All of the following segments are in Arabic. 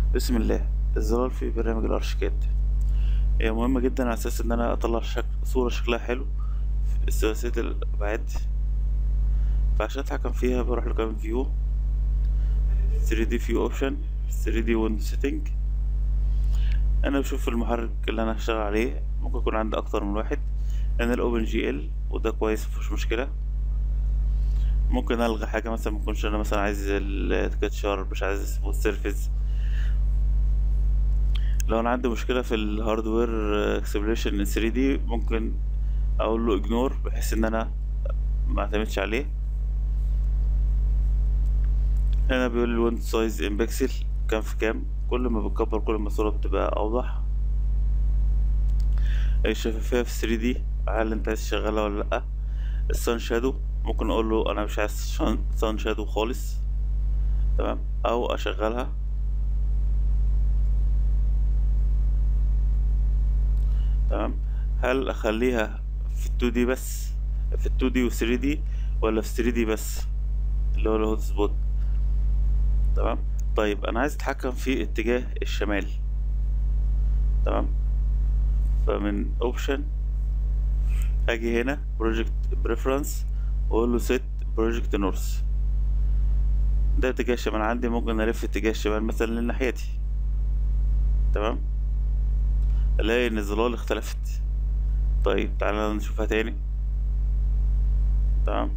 بسم الله. الظلال في برنامج الارشيكاد هي مهمة جدا على اساس ان انا اطلع صورة شكلها حلو في ثلاثية الابعاد. فعشان اتحكم فيها بروح لقائمة فيو، 3D فيو اوبشن، 3D ويندو سيتنج. انا بشوف المحرك اللي انا هشتغل عليه ممكن يكون عندي اكتر من واحد. انا الاوبن جي ال وده كويس مفيهوش مشكلة. ممكن الغي حاجة مثلا مكنش انا مثلا عايز الكاتشر، مش عايز اسمه السيرفيس. لو انا عندي مشكلة في الهاردوير اكسبليشن 3D ممكن اقول له اجنور بحيث ان انا ما اعتمدش عليه. هنا بيقول لي الويند سايز ان بكسل كام في كام. كل ما بتكبر كل ما الصورة بتبقى اوضح. الشفافية في 3D هل انت عايز تشغلها ولا لأ. السان شادو ممكن اقول له انا مش عايز سان شادو خالص، تمام، او اشغلها. تمام. هل اخليها في 2D بس، في 2D و 3D، ولا في 3D بس اللي هو الهوت سبوت. تمام. طيب انا عايز اتحكم في اتجاه الشمال. تمام. فمن اوبشن اجي هنا بروجكت بريفرنس واقول له سيت بروجكت نورث. ده اتجاه الشمال عندي، ممكن الف اتجاه الشمال مثلا لناحيتي. تمام. الاقي ان الظلال اختلفت. طيب تعالى نشوفها تاني. تمام.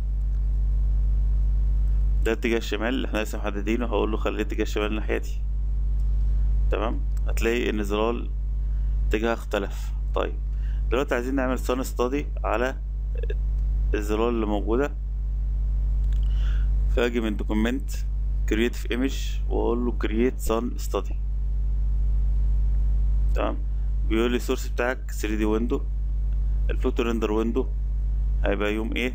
ده اتجاه الشمال اللي احنا لسه محددينه، هقول له خلي اتجاه الشمال ناحيتي. تمام. هتلاقي ان الظلال اتجاهها اختلف. طيب دلوقتي عايزين نعمل سان ستادي على الظلال اللي موجودة. فاجي من دوكيمنت كرييت في ايمج واقول له كرييت سان ستادي. تمام. بيقول لي السورس بتاعك 3D ويندو، الفوتو ريندر ويندو هيبقى يوم ايه،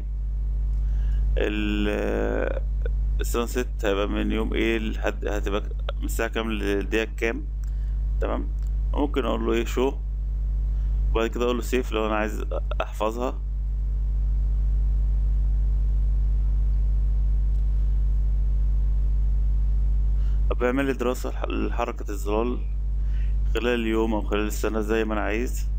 السانسيت هيبقى من يوم ايه لحد هتبقى من الساعة كام للدقيقة كام. تمام. ممكن اقول له ايه شو، وبعد كده اقول له سيف لو انا عايز احفظها. بيعمل لي دراسة لحركة الظلال خلال اليوم او خلال السنة زي ما انا عايز.